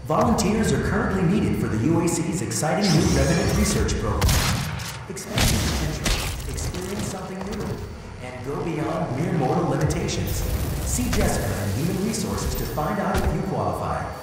Volunteers are currently needed for the UAC's exciting new Revenant research program. Expand your potential, experience something new, and go beyond mere mortal limitations. See Jessica in Human Resources to find out if you qualify.